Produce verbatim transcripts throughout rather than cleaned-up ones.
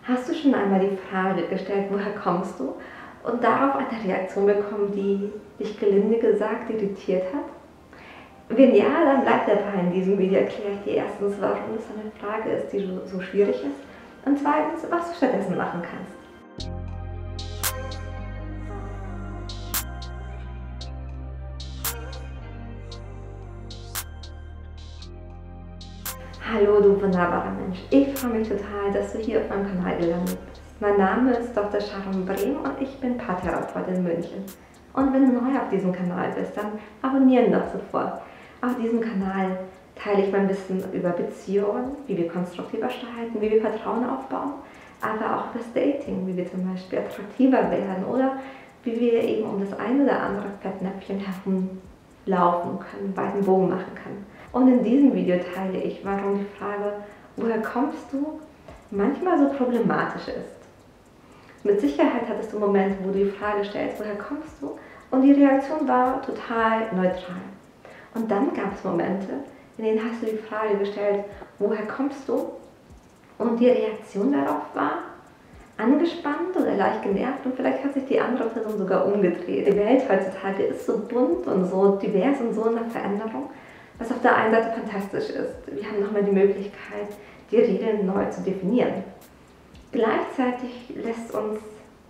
Hast du schon einmal die Frage gestellt, woher kommst du? Und darauf eine Reaktion bekommen, die dich gelinde gesagt irritiert hat? Wenn ja, dann bleib dabei. In diesem Video erkläre ich dir erstens, warum das eine Frage ist, die so schwierig ist. Und zweitens, was du stattdessen machen kannst. Hallo du wunderbarer Mensch, ich freue mich total, dass du hier auf meinem Kanal gelandet bist. Mein Name ist Doktor Sharon Brehm und ich bin Paartherapeutin in München. Und wenn du neu auf diesem Kanal bist, dann abonniere ihn doch sofort. Auf diesem Kanal teile ich mein Wissen über Beziehungen, wie wir konstruktiver streiten, wie wir Vertrauen aufbauen, aber auch über das Dating, wie wir zum Beispiel attraktiver werden oder wie wir eben um das ein oder andere Fettnäpfchen herumlaufen können, weiten Bogen machen können. Und in diesem Video teile ich, warum die Frage, woher kommst du, manchmal so problematisch ist. Mit Sicherheit hattest du Momente, wo du die Frage stellst, woher kommst du? Und die Reaktion war total neutral. Und dann gab es Momente, in denen hast du die Frage gestellt, woher kommst du? Und die Reaktion darauf war angespannt oder leicht genervt und vielleicht hat sich die andere Person sogar umgedreht. Die Welt heutzutage ist so bunt und so divers und so in der Veränderung, was auf der einen Seite fantastisch ist. Wir haben nochmal die Möglichkeit, die Regeln neu zu definieren. Gleichzeitig lässt uns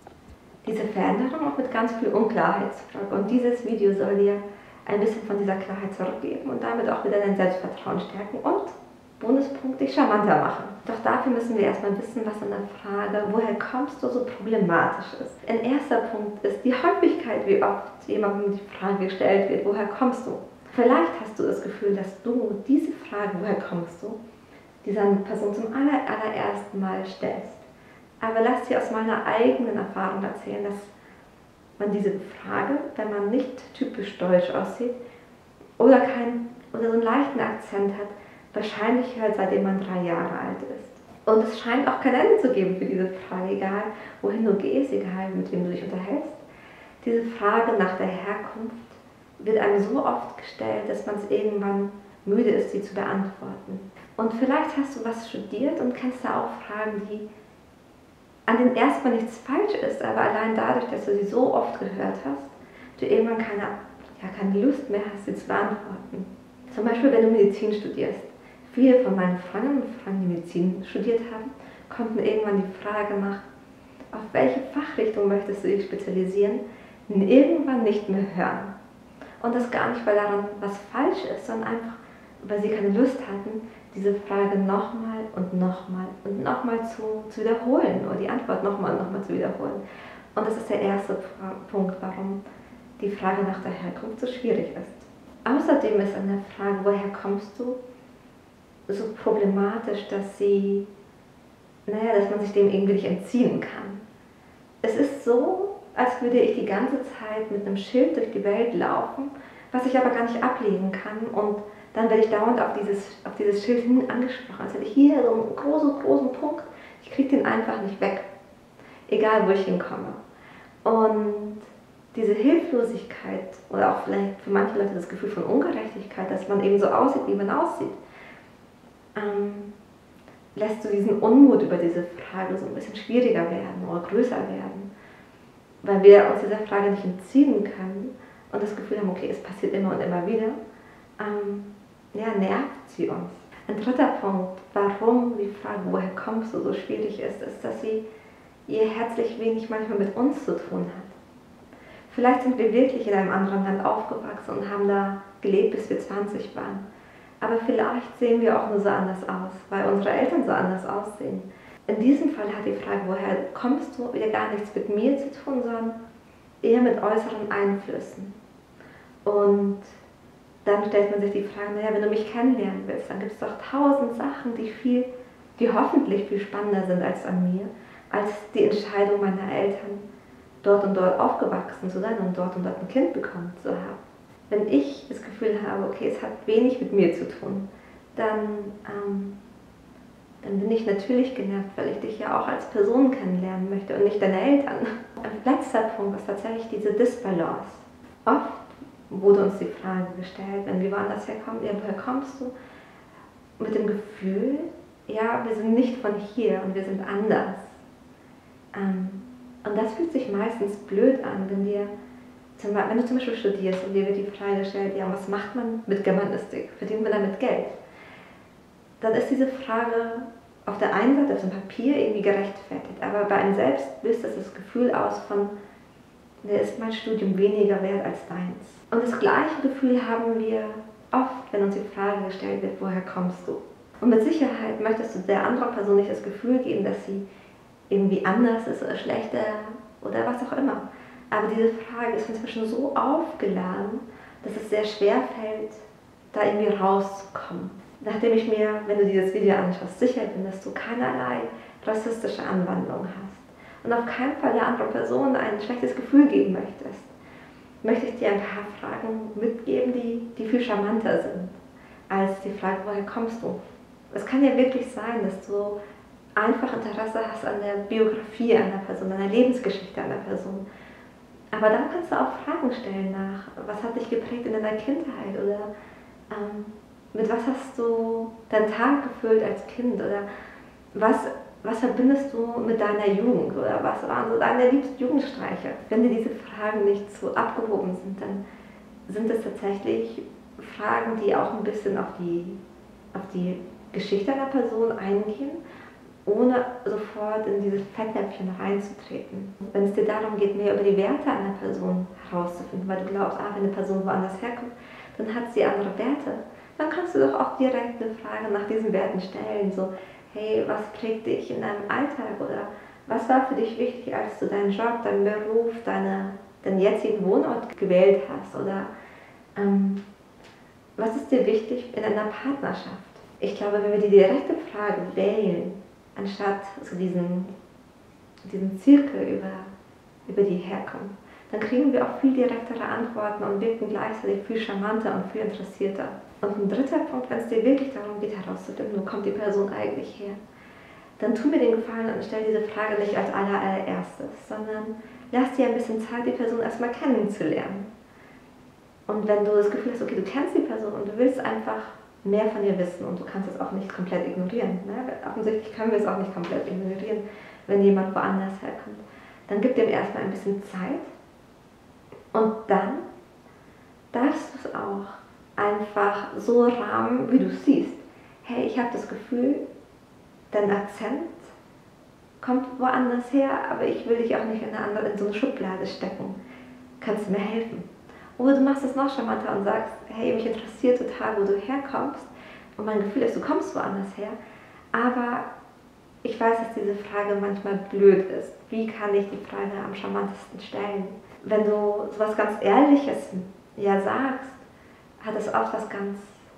diese Veränderung auch mit ganz viel Unklarheit zurück. Und dieses Video soll dir ein bisschen von dieser Klarheit zurückgeben und damit auch wieder dein Selbstvertrauen stärken und, Bonuspunkt, dich charmanter machen. Doch dafür müssen wir erstmal wissen, was in der Frage, woher kommst du, so problematisch ist. Ein erster Punkt ist die Häufigkeit, wie oft jemandem die Frage gestellt wird, woher kommst du? Vielleicht hast du das Gefühl, dass du diese Frage, woher kommst du, dieser Person zum aller, allerersten Mal stellst. Aber lass dir aus meiner eigenen Erfahrung erzählen, dass man diese Frage, wenn man nicht typisch deutsch aussieht oder, kein, oder so einen leichten Akzent hat, wahrscheinlich hört, seitdem man drei Jahre alt ist. Und es scheint auch kein Ende zu geben für diese Frage, egal wohin du gehst, egal mit wem du dich unterhältst. Diese Frage nach der Herkunft wird einem so oft gestellt, dass man es irgendwann müde ist, sie zu beantworten. Und vielleicht hast du was studiert und kennst da auch Fragen, die an denen erstmal nichts falsch ist, aber allein dadurch, dass du sie so oft gehört hast, du irgendwann keine, ja, keine Lust mehr hast, sie zu beantworten. Zum Beispiel, wenn du Medizin studierst. Viele von meinen Freundinnen und Freunden, die Medizin studiert haben, konnten irgendwann die Frage nach, auf welche Fachrichtung möchtest du dich spezialisieren, irgendwann nicht mehr hören. Und das gar nicht, weil daran was falsch ist, sondern einfach, weil sie keine Lust hatten, diese Frage nochmal und nochmal und nochmal zu, zu wiederholen oder die Antwort nochmal und nochmal zu wiederholen. Und das ist der erste Punkt, warum die Frage nach der Herkunft so schwierig ist. Außerdem ist an der Frage, woher kommst du, so problematisch, dass sie, naja, dass man sich dem irgendwie nicht entziehen kann. Es ist so, als würde ich die ganze Zeit mit einem Schild durch die Welt laufen, was ich aber gar nicht ablegen kann, und dann werde ich dauernd auf dieses, auf dieses Schild hin angesprochen, als hätte ich hier so einen großen, großen Punkt, ich kriege den einfach nicht weg, egal wo ich hinkomme. Und diese Hilflosigkeit oder auch vielleicht für manche Leute das Gefühl von Ungerechtigkeit, dass man eben so aussieht, wie man aussieht, ähm, lässt du diesen Unmut über diese Frage so ein bisschen schwieriger werden oder größer werden, weil wir uns dieser Frage nicht entziehen können und das Gefühl haben, okay, es passiert immer und immer wieder, ähm, ja, nervt sie uns. Ein dritter Punkt, warum die Frage, woher kommst du, so schwierig ist, ist, dass sie ihr herzlich wenig manchmal mit uns zu tun hat. Vielleicht sind wir wirklich in einem anderen Land aufgewachsen und haben da gelebt, bis wir zwanzig waren. Aber vielleicht sehen wir auch nur so anders aus, weil unsere Eltern so anders aussehen. In diesem Fall hat die Frage, woher kommst du, ja gar nichts mit mir zu tun, sondern eher mit äußeren Einflüssen. Und dann stellt man sich die Frage, naja, wenn du mich kennenlernen willst, dann gibt es doch tausend Sachen, die, viel, die hoffentlich viel spannender sind als an mir, als die Entscheidung meiner Eltern, dort und dort aufgewachsen zu sein und dort und dort ein Kind bekommen zu haben. Wenn ich das Gefühl habe, okay, es hat wenig mit mir zu tun, dann, ähm, dann bin ich natürlich genervt, weil ich dich ja auch als Person kennenlernen möchte und nicht deine Eltern. Ein letzter Punkt ist tatsächlich diese Disbalance. Oft wurde uns die Frage gestellt, wenn wir woanders herkommen, ja, woher kommst du? Mit dem Gefühl, ja, wir sind nicht von hier und wir sind anders. Ähm, und das fühlt sich meistens blöd an, wenn dir, zum Beispiel, wenn du zum Beispiel studierst und dir wird die Frage gestellt, ja, was macht man mit Germanistik? Verdient man damit Geld? Dann ist diese Frage auf der einen Seite auf dem Papier irgendwie gerechtfertigt, aber bei einem selbst löst das das Gefühl aus von, der ist mein Studium weniger wert als deins. Und das gleiche Gefühl haben wir oft, wenn uns die Frage gestellt wird, woher kommst du? Und mit Sicherheit möchtest du der anderen Person nicht das Gefühl geben, dass sie irgendwie anders ist oder schlechter oder was auch immer. Aber diese Frage ist inzwischen so aufgeladen, dass es sehr schwer fällt, da irgendwie rauszukommen. Nachdem ich mir, wenn du dieses Video anschaust, sicher bin, dass du keinerlei rassistische Anwandlung hast und auf keinen Fall der anderen Person ein schlechtes Gefühl geben möchtest, möchte ich dir ein paar Fragen mitgeben, die, die viel charmanter sind als die Frage, woher kommst du? Es kann ja wirklich sein, dass du einfach Interesse hast an der Biografie einer Person, an der Lebensgeschichte einer Person. Aber dann kannst du auch Fragen stellen nach, was hat dich geprägt in deiner Kindheit oder ähm, mit was hast du deinen Tag gefüllt als Kind oder was, was verbindest du mit deiner Jugend oder was waren so deine liebsten Jugendstreiche? Wenn dir diese Fragen nicht so abgehoben sind, dann sind es tatsächlich Fragen, die auch ein bisschen auf die, auf die Geschichte einer Person eingehen, ohne sofort in dieses Fettnäpfchen reinzutreten. Wenn es dir darum geht, mehr über die Werte einer Person herauszufinden, weil du glaubst, ah, wenn eine Person woanders herkommt, dann hat sie andere Werte, dann kannst du doch auch direkt eine Frage nach diesen Werten stellen, so, hey, was prägt dich in deinem Alltag oder was war für dich wichtig, als du deinen Job, deinen Beruf, deine, deinen jetzigen Wohnort gewählt hast oder ähm, was ist dir wichtig in einer Partnerschaft? Ich glaube, wenn wir die direkte Frage wählen, anstatt so diesen, diesen Zirkel über, über die Herkunft, dann kriegen wir auch viel direktere Antworten und wirken gleichzeitig viel charmanter und viel interessierter. Und ein dritter Punkt, wenn es dir wirklich darum geht, herauszufinden, wo kommt die Person eigentlich her, dann tu mir den Gefallen und stell diese Frage nicht als aller, allererstes, sondern lass dir ein bisschen Zeit, die Person erstmal kennenzulernen. Und wenn du das Gefühl hast, okay, du kennst die Person und du willst einfach mehr von ihr wissen und du kannst es auch nicht komplett ignorieren, ne? Offensichtlich können wir es auch nicht komplett ignorieren, wenn jemand woanders herkommt, dann gib dem erstmal ein bisschen Zeit und dann darfst du es auch einfach so rahmen, wie du es siehst. Hey, ich habe das Gefühl, dein Akzent kommt woanders her, aber ich will dich auch nicht in eine andere, in so eine Schublade stecken. Kannst du mir helfen? Oder du machst es noch charmanter und sagst, hey, mich interessiert total, wo du herkommst und mein Gefühl ist, du kommst woanders her, aber ich weiß, dass diese Frage manchmal blöd ist. Wie kann ich die Frage am charmantesten stellen? Wenn du sowas ganz Ehrliches ja sagst, hat es oft was ganz,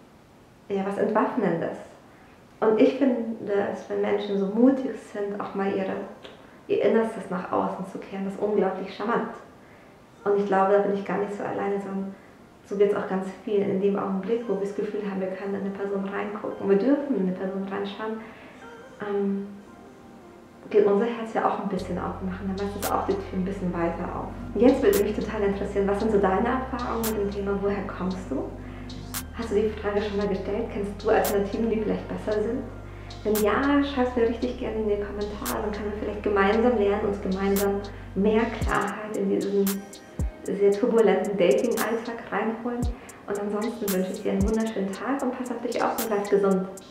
ja, was Entwaffnendes. Und ich finde es, wenn Menschen so mutig sind, auch mal ihre, ihr Innerstes nach außen zu kehren, das ist unglaublich charmant. Und ich glaube, da bin ich gar nicht so alleine, sondern so wird es auch ganz viel in dem Augenblick, wo wir das Gefühl haben, wir können in eine Person reingucken, wir dürfen in eine Person reinschauen, ähm, geht unser Herz ja auch ein bisschen aufmachen, dann macht es auch die Tür ein bisschen weiter auf. Jetzt würde mich total interessieren, was sind so deine Erfahrungen mit dem Thema, woher kommst du? Hast du die Frage schon mal gestellt? Kennst du Alternativen, die vielleicht besser sind? Wenn ja, schreib es mir richtig gerne in die Kommentare, dann können wir vielleicht gemeinsam lernen, uns gemeinsam mehr Klarheit in diesen sehr turbulenten Dating-Alltag reinholen. Und ansonsten wünsche ich dir einen wunderschönen Tag und pass auf dich auf und bleib gesund.